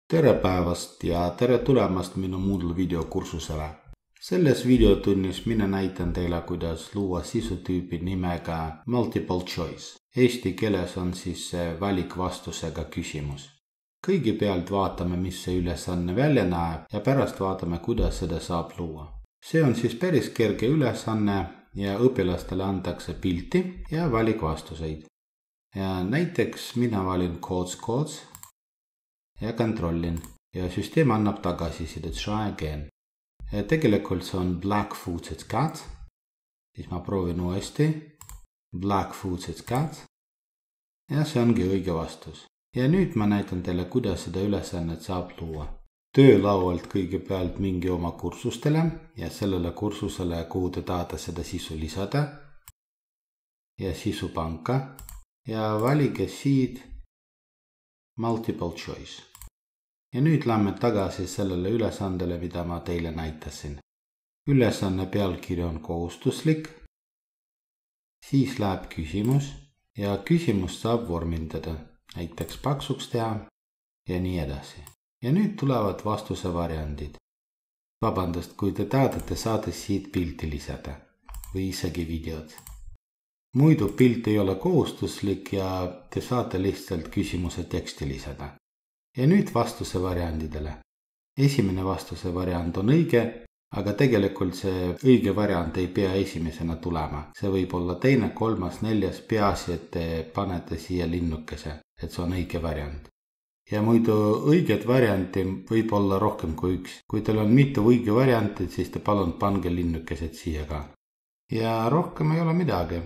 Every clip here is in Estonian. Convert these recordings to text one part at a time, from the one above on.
Tere päevast ja tere tulemast minu Moodle videokursusele. Selles videotunnis mina näitan teile, kuidas luua sisutüüpi nimega multiple choice. Eesti keeles on siis valikvastusega küsimus. Kõigepealt vaatame, mis see ülesanne välja näeb ja pärast vaatame, kuidas seda saab luua. See on siis päris kerge ülesanne ja õpilastele antakse pilti ja valikvastuseid. Ja näiteks mina valin codes ja kontrollin ja süsteem annab tagasisidet try again. Ja tegelikult see on black-footed cat, siis ma proovin uuesti black-footed cat ja see ongi õige vastus. Ja nüüd ma näitan teile, kuidas seda ülesannet saab luua. Töölaualt kõigepealt mingi oma kursustele ja sellele kursusele, kuhu te tahate seda sisu lisada ja sisupanka ja valige siit multiple choice. Ja nüüd lähme tagasi sellele ülesandele, mida ma teile näitasin. Ülesanne pealkiri on kohustuslik, siis läheb küsimus ja küsimust saab vormindada, näiteks paksuks teha ja nii edasi. Ja nüüd tulevad vastuse variandid. Vabandust, kui te tahate, saate siit pilti lisada või isegi videod. Muidu pilt ei ole kohustuslik ja te saate lihtsalt küsimuse teksti lisada. Ja nüüd vastuse variandidele. Esimene vastuse variant on õige, aga tegelikult see õige variant ei pea esimesena tulema. See võib olla teine, kolmas, neljas, peaasi, et te panete siia linnukese, et see on õige variant. Ja muidu õiget varianti võib olla rohkem kui üks. Kui teil on mitu õige varianti, siis te palun pange linnukesed siia ka. Ja rohkem ei ole midagi.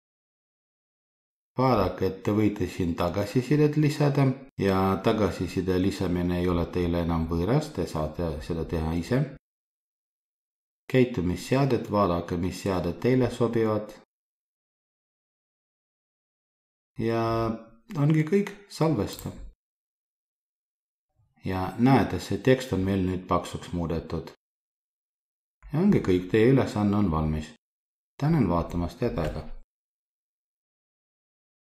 Vaadake, et te võite siin tagasisidet lisada ja tagasiside lisamine ei ole teile enam võõras, te saate seda teha ise. Käitumisseadet, vaadake, mis seaded teile sobivad. Ja ongi kõik, salvesta. Ja näete, see tekst on meil nüüd paksuks muudetud. Ja ongi kõik, teie ülesanne on valmis. Tänan vaatamast ja täiega.